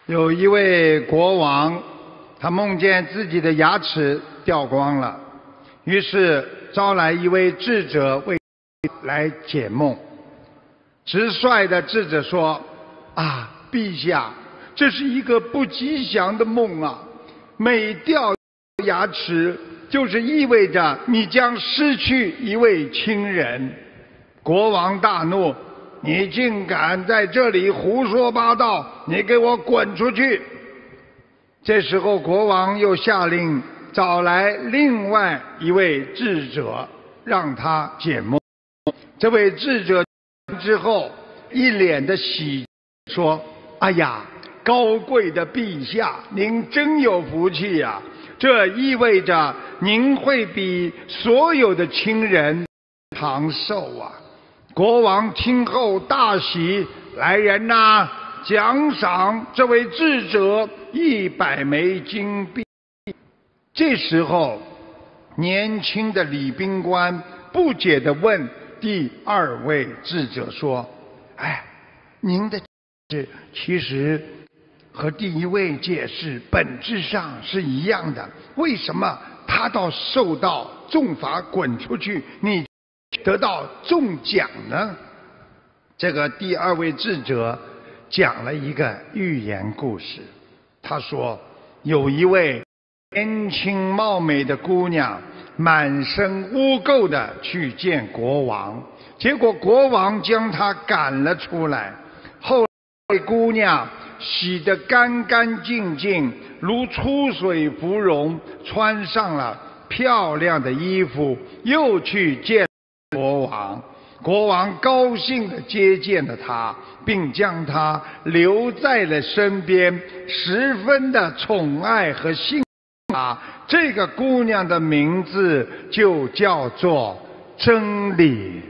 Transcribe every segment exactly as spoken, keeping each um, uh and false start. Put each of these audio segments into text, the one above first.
有一位国王，他梦见自己的牙齿掉光了，于是招来一位智者为来解梦。直率的智者说：啊，陛下，这是一个不吉祥的梦啊！每掉牙齿，就是意味着你将失去一位亲人。国王大怒：你竟敢在这里胡说八道！你给我滚出去！这时候，国王又下令找来另外一位智者，让他解梦。这位智者之后一脸的喜，说：哎呀，高贵的陛下，您真有福气呀！这意味着您会比所有的亲人长寿啊！国王听后大喜，来人呐，奖赏这位智者一百枚金币。这时候，年轻的礼宾官不解地问第二位智者说：哎，您的解释其实和第一位解释本质上是一样的，为什么他倒受到重罚滚出去，你得到中奖呢？这个第二位智者讲了一个寓言故事。他说，有一位年轻貌美的姑娘，满身污垢的去见国王，结果国王将她赶了出来。后来姑娘洗得干干净净，如出水芙蓉，穿上了漂亮的衣服，又去见国王。国王高兴地接见了她，并将她留在了身边，十分的宠爱和幸福她。这个姑娘的名字就叫做真理。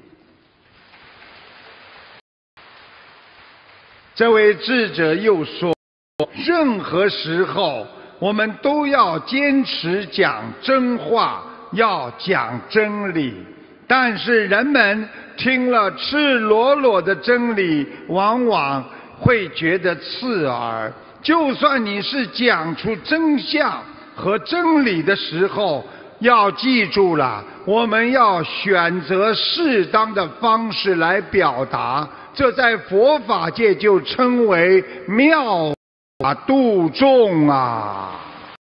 这位智者又说，任何时候我们都要坚持讲真话，要讲真理。但是人们听了赤裸裸的真理，往往会觉得刺耳。就算你是讲出真相和真理的时候，要记住了，我们要选择适当的方式来表达，这在佛法界就称为妙法度众啊。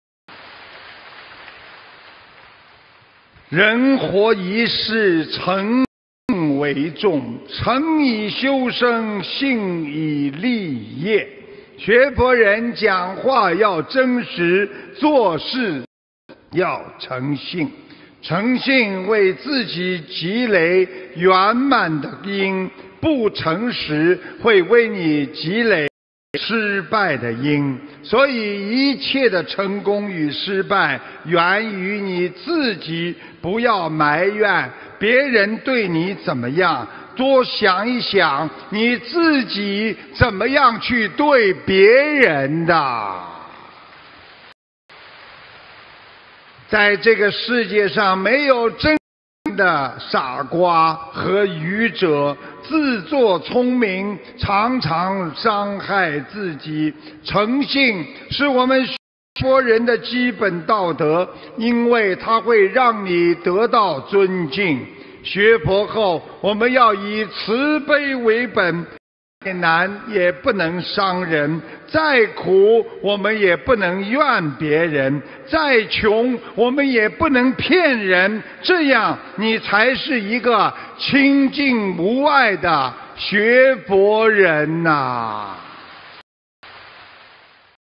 人活一世，诚为重，诚以修身，信以立业。学佛人讲话要真实，做事要诚信。诚信为自己积累圆满的因，不诚实会为你积累失败的因。所以一切的成功与失败源于你自己，不要埋怨别人对你怎么样，多想一想你自己怎么样去对别人的。在这个世界上，没有真的傻瓜和愚者，自作聪明，常常伤害自己。诚信是我们学佛人的基本道德，因为它会让你得到尊敬。学佛后，我们要以慈悲为本，再难也不能伤人，再苦我们也不能怨别人，再穷我们也不能骗人，这样你才是一个清净无碍的学佛人呐、啊。